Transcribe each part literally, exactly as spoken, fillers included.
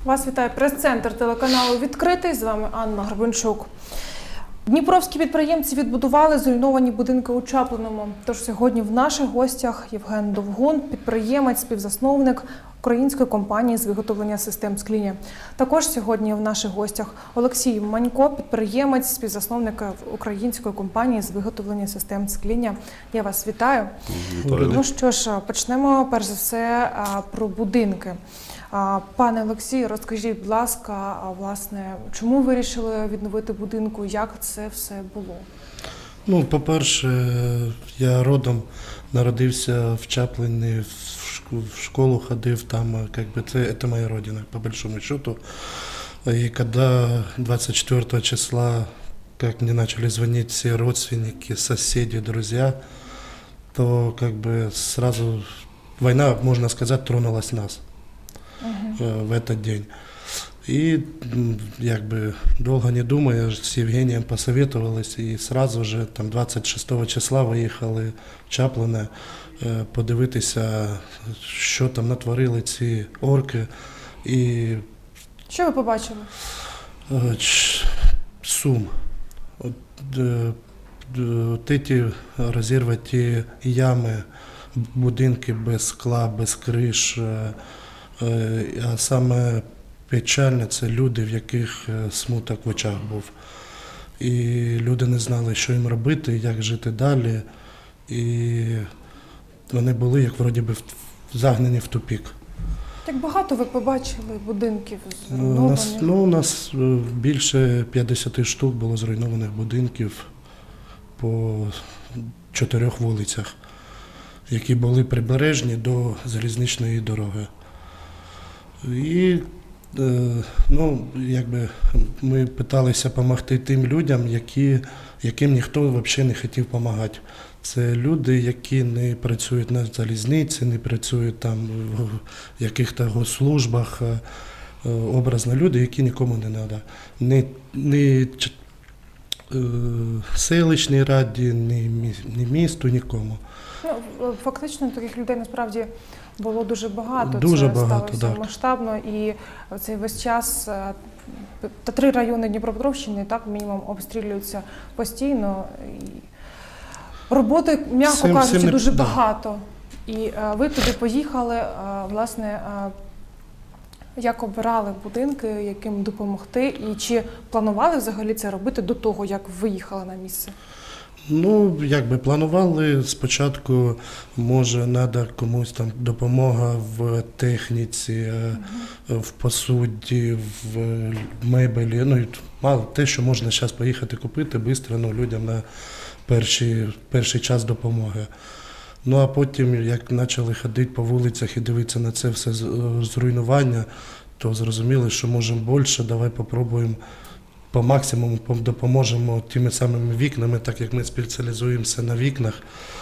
Вас вітає прес-центр телеканалу «Відкритий». З вами Анна Горбанчук. Дніпровські підприємці відбудували зруйновані будинки у Чаплиному. Тож сьогодні в наших гостях Євген Довгун, підприємець, співзасновник української компанії з виготовлення систем скління. Також сьогодні в наших гостях Олексій Манько, підприємець, співзасновник української компанії з виготовлення систем скління. Я вас вітаю. Вітаю. Ну що ж, почнемо перш за все про будинки. Пане Олексію, розкажіть, будь ласка, власне, чому ви вирішили відновити будинку, як це все було? Ну, по-перше, я родом народився в Чаплині, в школу ходив там, как бы, це, это моя родина, по большому счету. И когда двадцать четвёртого числа, как мне начали звонить все родственники, соседи, друзья, то как бы сразу война, можно сказать, тронулась нас. Uh-huh. В этот день. И как бы долго не думая, с Евгением посоветовались, и сразу же там двадцять шостого числа виїхали в Чаплине подивитися, що там натворили ці орки. І що ви побачили? Сум. От, от ці розірвані ями, будинки без скла, без криш. А саме печальне – це люди, в яких смуток в очах був. І люди не знали, що їм робити, як жити далі. І вони були, як вроді би, загнані в тупік. Як багато ви побачили будинків зруйнованих? У нас, ну, у нас більше п'ятдесят штук було зруйнованих будинків по чотирьох вулицях, які були прибережні до залізничної дороги. І ну, якби ми намагалися допомогти тим людям, які, яким ніхто взагалі не хотів допомагати. Це люди, які не працюють на залізниці, не працюють там в якихось госслужбах, образно люди, які нікому не треба. Не, не селищній раді, ні, ні місту, нікому. Ну, фактично таких людей насправді було дуже багато. Дуже це багато, сталося так. Масштабно, і цей весь час та три райони Дніпропетровщини так мінімум обстрілюються постійно. І роботи, м'яко всім, кажучи, всім не... дуже да. багато. І а, ви туди поїхали, а, власне, а, як обирали будинки, яким допомогти, і чи планували взагалі це робити до того, як виїхали на місце? Ну, якби планували, спочатку, може, треба комусь там допомога в техніці, mm-hmm. в посуді, в мебелі, ну, мало те, що можна зараз поїхати купити швидко, ну, людям на перший, перший час допомоги. Ну, а потім, як почали ходити по вулицях і дивитися на це все зруйнування, то зрозуміли, що можемо більше, давай попробуємо по максимуму допоможемо тими самими вікнами, так як ми спеціалізуємося на вікнах.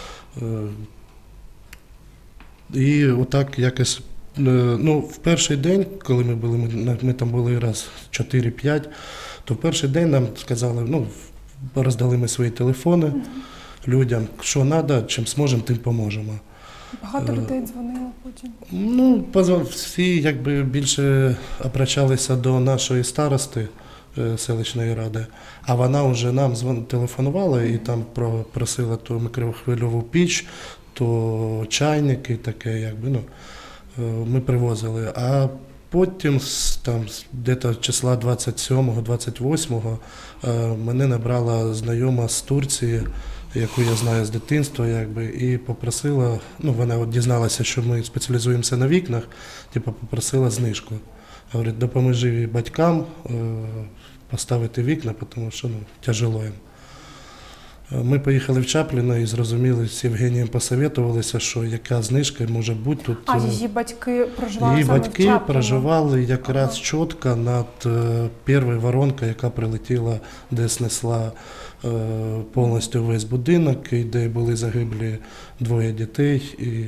І отак якось, ну, в перший день, коли ми були, ми, ми там були раз чотири-п'ять, то в перший день нам сказали, ну, роздали ми свої телефони mm-hmm. людям, що треба, чим зможемо, тим поможемо. Багато людей дзвонило потім? Ну, всі якби більше обращалися до нашої старости селищної ради, а вона вже нам телефонувала і там просила то мікрохвильову піч, то чайники, таке, якби, ну, ми привозили. А потім, там, десь числа двадцять сьомого - двадцять восьмого мене набрала знайома з Турції, яку я знаю з дитинства, якби, і попросила, ну, вона от дізналася, що ми спеціалізуємося на вікнах, типу попросила знижку. Говорить, допоможи батькам поставити вікна, тому що, ну, тяжело їм. Ми поїхали в Чаплино і зрозуміли, з Євгенієм посоветувалися, що яка знижка може бути тут. А її батьки проживали її саме батьки в Чаплино? проживали якраз ага. чітко над першою воронкою, яка прилетіла, де снесла повністю весь будинок, і де були загиблі двоє дітей. І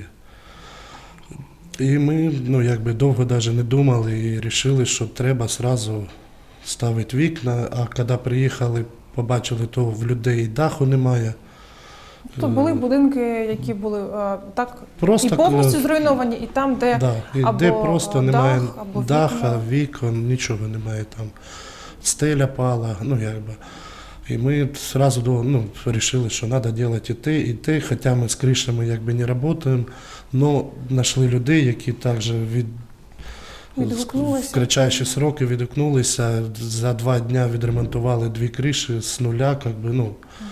І ми, ну, якби довго навіть не думали і вирішили, що треба одразу ставити вікна, а коли приїхали, побачили, то в людей даху немає, Тут були будинки, які були е, так Просто, і повністю зруйновані, і там, де да, і або де просто дах, немає або даха, вікна. вікон, нічого немає там. Стеля пала, ну якби. І ми одразу ну, вирішили, що треба робити і те, і те, хоча ми з кришами якби не працюємо, але знайшли людей, які також від Відгукнулися. в кратчайші сроки відгукнулися, за два дні відремонтували дві криші з нуля, якби, ну,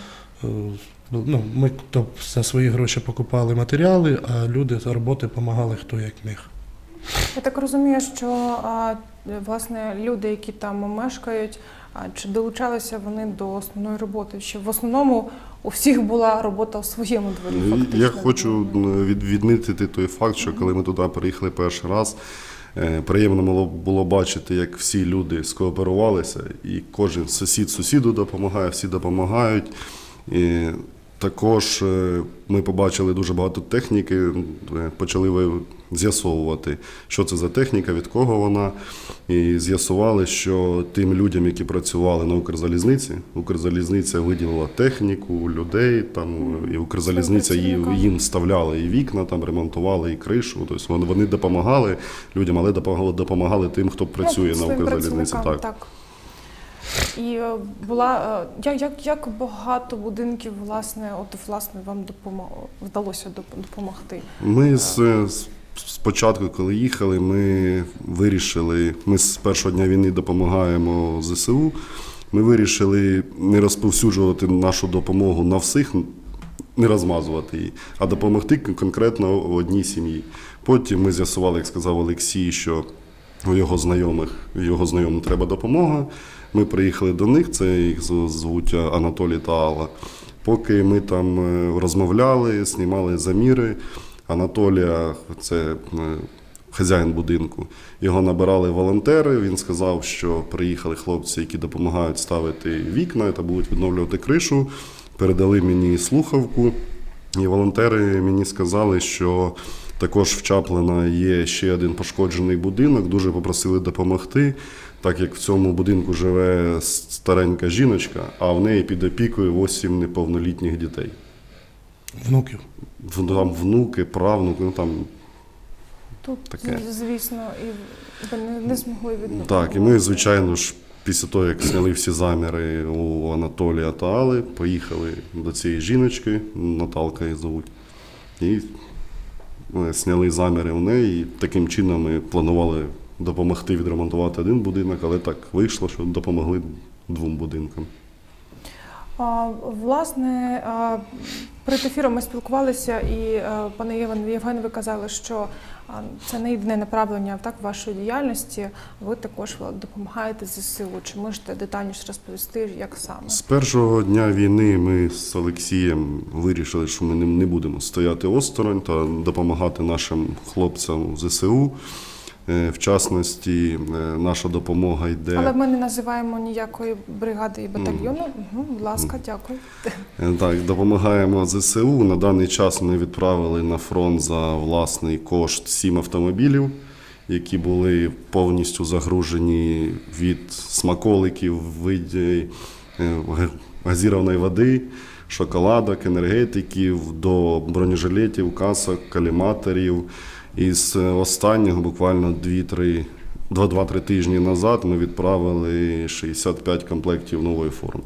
ну, ми то, за свої гроші покупали матеріали, а люди з роботи допомагали хто як міг. Я так розумію, що а, власне люди, які там мешкають, а, чи долучалися вони до основної роботи? Чи в основному у всіх була робота у своєму дворі? Фактично? Я хочу від, відмітити той факт, що коли ми туди приїхали перший раз, е, приємно було, було бачити, як всі люди скооперувалися, і кожен сусід сусіду допомагає, всі допомагають. І також е, ми побачили дуже багато техніки, е, почали ви- з'ясовувати, що це за техніка, від кого вона. І з'ясували, що тим людям, які працювали на Укрзалізниці, Укрзалізниця виділила техніку, людей, там, і Укрзалізниця їм, їм вставляла і вікна, там, ремонтували, і кришу. Тобто вони, вони допомагали людям, але допомагали, допомагали тим, хто працює Ну, на своїм Укрзалізниці. працівникам, Так. так. І е, була е, як, як, як багато будинків власне, от власне вам допомо- вдалося доп- допомогти? Ми з, з- спочатку, коли їхали, ми вирішили, ми з першого дня війни допомагаємо ЗСУ, ми вирішили не розповсюджувати нашу допомогу на всіх, не розмазувати її, а допомогти конкретно одній сім'ї. Потім ми з'ясували, як сказав Олексій, що у його знайомих, його знайомим треба допомога. Ми приїхали до них, це їх звуть Анатолій та Алла. Поки ми там е, розмовляли, знімали заміри, Анатолія, це е, хазяїн будинку, його набирали волонтери, він сказав, що приїхали хлопці, які допомагають ставити вікна та будуть відновлювати кришу, передали мені слухавку, і волонтери мені сказали, що також в Чаплина є ще один пошкоджений будинок, дуже попросили допомогти, так як в цьому будинку живе старенька жіночка, а в неї під опікою вісім неповнолітніх дітей. Внуків. В- Там внуки, правнуки, ну там Тут, таке. звісно, і ви не, не змогли відновити. так. І ми, звичайно ж, після того, як зняли всі заміри у Анатолія та Алли, поїхали до цієї жіночки, Наталка її звуть, і е, зняли заміри у неї. І таким чином ми планували допомогти відремонтувати один будинок, але так вийшло, що допомогли двом будинкам. А, власне, а, перед ефіром ми спілкувалися, і а, пане Євген, Євген, ви казали, що а, це не єдине направлення так вашої діяльності. Ви також допомагаєте ЗСУ. Чи можете детальніше розповісти, як саме? З першого дня війни ми з Олексієм вирішили, що ми не- не будемо стояти осторонь та допомагати нашим хлопцям в ЗСУ. Е, В частності, е, наша допомога йде. Але ми не називаємо ніякої бригади і батальйону. Угу, будь ласка, дякую. Е, Так, допомагаємо ЗСУ. На даний час ми відправили на фронт за власний кошт сім автомобілів, які були повністю загружені від смаколиків в виді е, га- газірованої води, шоколадок, енергетиків, до бронежилетів, касок, каліматорів. І з останнього, буквально дві-три два-три тижні назад, ми відправили шістдесят п'ять комплектів нової форми.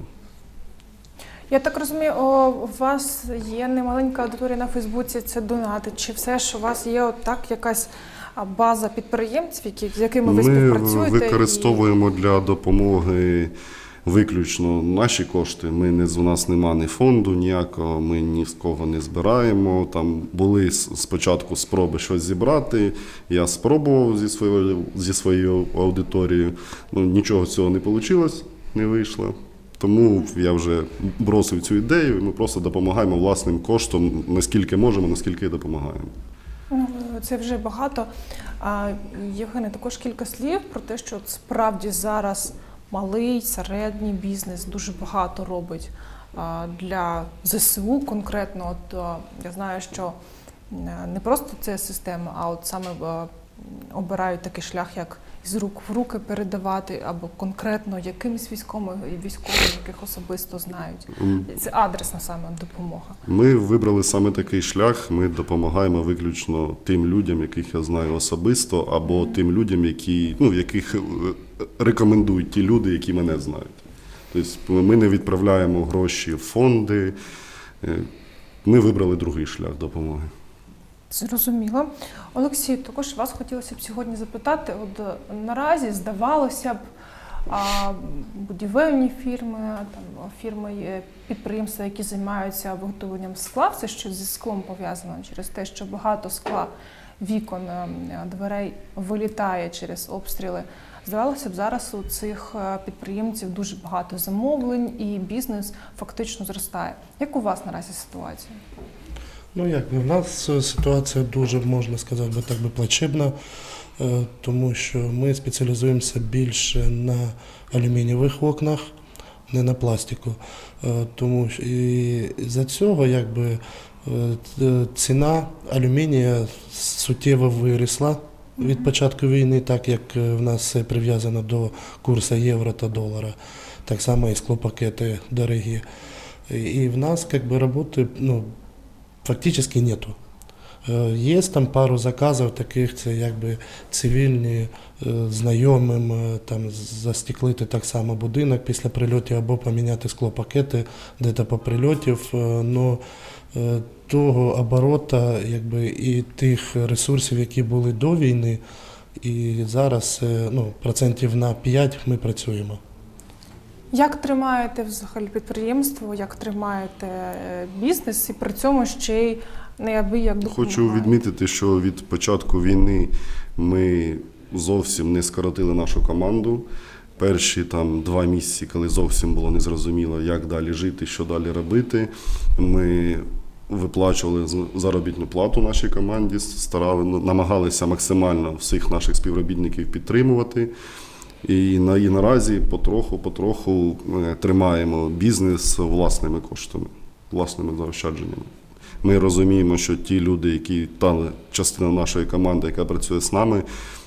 Я так розумію, о, у вас є немаленька аудиторія на Фейсбуці, це донати. Чи все ж у вас є от так якась а, база підприємців, які, з якими ви Ми співпрацюєте? використовуємо для допомоги виключно наші кошти. Ми не, у нас нема ні фонду ніякого, ми ні з кого не збираємо. Там були с- спочатку спроби щось зібрати. Я спробував зі своєю, зі своєю аудиторією. Ну, нічого з цього не вийшло, не вийшло. Тому я вже бросив цю ідею, і ми просто допомагаємо власним коштом, наскільки можемо, наскільки і допомагаємо. Ну, це вже багато. А, Євгене, також кілька слів про те, що от справді зараз малий, середній бізнес дуже багато робить а, для ЗСУ конкретно. От, а, я знаю, що е, не просто це система, а от саме а, обирають такий шлях, як з рук в руки передавати, або конкретно якимось військовим, військовим, яких особисто знають? Це адресна саме допомога. Ми вибрали саме такий шлях. Ми допомагаємо виключно тим людям, яких я знаю особисто, або тим людям, які, ну, яких рекомендують ті люди, які мене знають. Тобто ми не відправляємо гроші в фонди. Ми вибрали другий шлях допомоги. Зрозуміло. Олексій, також вас хотілося б сьогодні запитати, от наразі, здавалося б, а, будівельні фірми, там, фірми, підприємства, які займаються виготовленням скла, все, що зі склом пов'язано, через те, що багато скла, вікон, дверей вилітає через обстріли. Здавалося б, зараз у цих підприємців дуже багато замовлень і бізнес фактично зростає. Як у вас наразі ситуація? Ну, якби в нас ситуація дуже, можна сказати, би так би плачебна, тому що ми спеціалізуємося більше на алюмінієвих окнах, не на пластику. Тому що і за цього якби ціна алюмінія суттєво виросла від початку війни, так як в нас все прив'язано до курсу євро та долара. Так само і склопакети дорогі. І в нас якби роботи, ну, фактически нету. Є там пару заказів таких, це якби цивільні, знайомим, там застеклити так само будинок після прильотів або поміняти склопакети де-то по прильотів, но того оборота якби, і тих ресурсів, які були до війни, і зараз ну, процентів на п'ять ми працюємо. Як тримаєте взагалі підприємство, як тримаєте бізнес і при цьому ще й неабияк допомагаєте? Хочу відмітити, що від початку війни ми зовсім не скоротили нашу команду. Перші там два місяці, коли зовсім було незрозуміло, як далі жити, що далі робити, ми виплачували заробітну плату нашій команді, старали, намагалися максимально всіх наших співробітників підтримувати. І, на, і наразі потроху-потроху тримаємо бізнес власними коштами, власними заощадженнями. Ми розуміємо, що ті люди, які та частина нашої команди, яка працює з нами,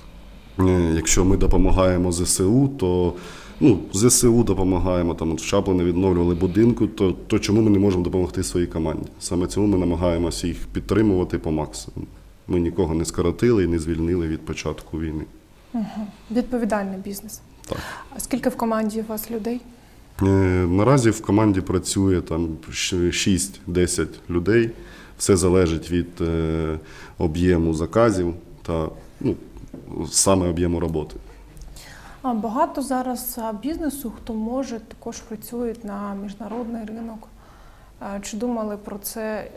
якщо ми допомагаємо ЗСУ, то ну, ЗСУ допомагаємо, там, от в Чаплині відновлювали будинку, то, то чому ми не можемо допомогти своїй команді? Саме цьому ми намагаємося їх підтримувати по максимуму. Ми нікого не скоротили і не звільнили від початку війни. Угу. Відповідальний бізнес. Так. А скільки в команді у вас людей? Е, наразі в команді працює там шість-десять людей. Все залежить від е, об'єму заказів та ну, саме об'єму роботи. А багато зараз бізнесу, хто може, також працюють на міжнародний ринок. Чи думали про це?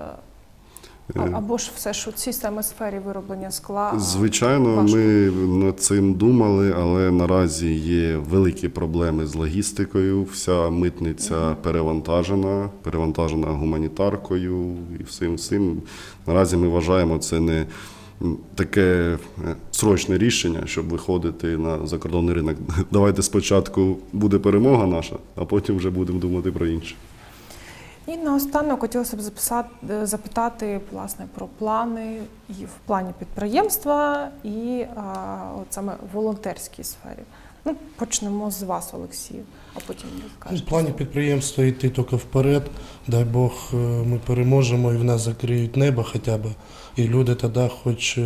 Або ж все ж у цій саме сфері вироблення скла? Звичайно, важко? Ми над цим думали, але наразі є великі проблеми з логістикою. Вся митниця mm-hmm. перевантажена, перевантажена гуманітаркою і всім всім. Наразі ми вважаємо, це не таке срочне рішення, щоб виходити на закордонний ринок. Давайте спочатку буде перемога наша, а потім вже будемо думати про інше. І наостанок хотілося б записати, запитати власне, про плани і в плані підприємства, і а, от саме в волонтерській сфері. Ну, почнемо з вас, Олексію, а потім ви скажете. В плані підприємства йти тільки вперед. Дай Бог, ми переможемо і в нас закриють небо хоча б. І люди тоді хоч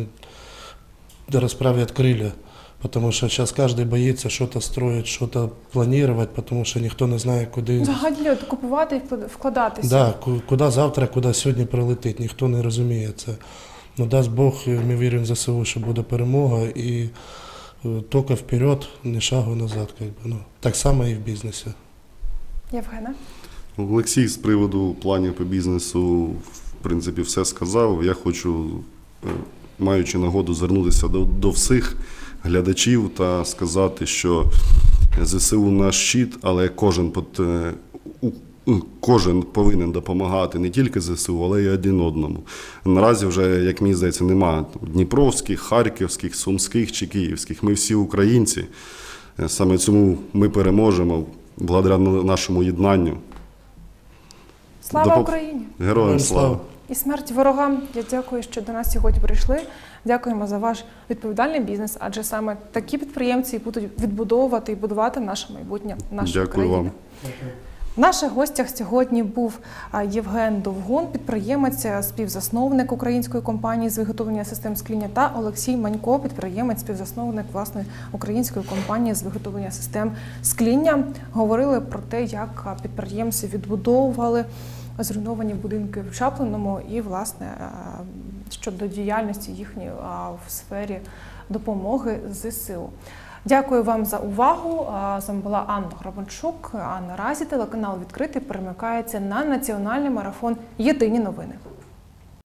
розправлять крилля. Потому что сейчас каждый боится что-то строить, что-то планировать, потому что ніхто не знає, куди... Взагалі, купувати і вкладатися. Да, куди завтра, куди сьогодні прилетить, ніхто не розуміє це. Ну, дасть Бог, ми віримо в ЗСУ, що буде перемога, і тільки вперед, ні шагу назад. Как бы. Ну, так само і в бізнесі. Євгена? Олексій з приводу планів по бізнесу, в принципі, все сказав. Я хочу, маючи нагоду, звернутися до, до всіх глядачів та сказати, що ЗСУ наш щит, але кожен, кожен повинен допомагати не тільки ЗСУ, але й один одному. Наразі вже, як мені здається, немає дніпровських, харківських, сумських чи київських. Ми всі українці. Саме цьому ми переможемо благодаря нашому єднанню. Слава Допом... Україні! Героям слава! і смерть ворогам. Я дякую, що до нас сьогодні прийшли. Дякуємо за ваш відповідальний бізнес, адже саме такі підприємці будуть відбудовувати і будувати наше майбутнє, нашу Дякую країну. вам. В наших гостях сьогодні був а, Євген Довгун, підприємець, співзасновник української компанії з виготовлення систем скління, та Олексій Манько, підприємець, співзасновник власної української компанії з виготовлення систем скління. Говорили про те, як а, підприємці відбудовували зруйновані будинки в Чаплиному і, власне, а, щодо діяльності їхньої а, в сфері допомоги ЗСУ. Дякую вам за увагу. З вами була Анна Грабанчук. А наразі телеканал «Відкритий» перемикається на національний марафон «Єдині новини».